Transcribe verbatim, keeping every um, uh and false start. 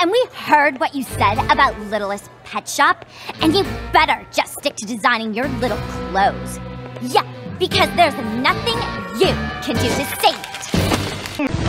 and we heard what you said about Littlest Pet Shop, and you better just stick to designing your little clothes. Yeah, because there's nothing you can do to save it.